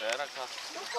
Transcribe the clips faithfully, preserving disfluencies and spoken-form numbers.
ръка.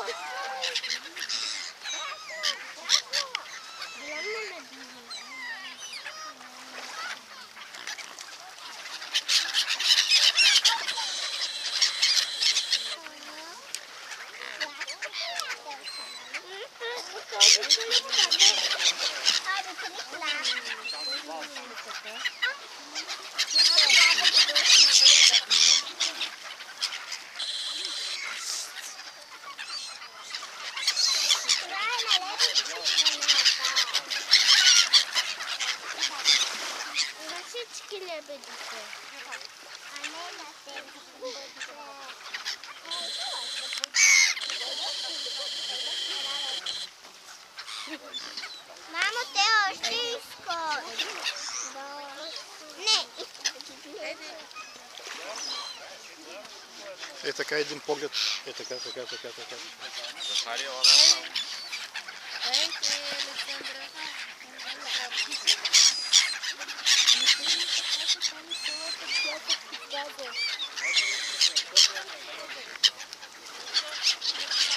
Всички лебедите. А не на тези. Мамо, те още искат. Не. Е така един поглед. Е така, така, така, така. Захария, ладно. Thank you, Alexandra.